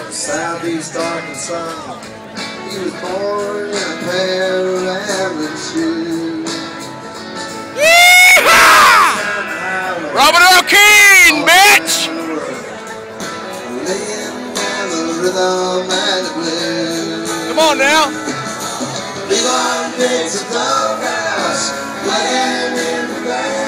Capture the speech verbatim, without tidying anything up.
Southeast Arkansas. He was born in a pair of rambling shoes. Yeehaw! Robert Earl Keen, bitch! Laying down the rhythm and the blues. Come on now. Big on bits of doghouse, playing in the grass.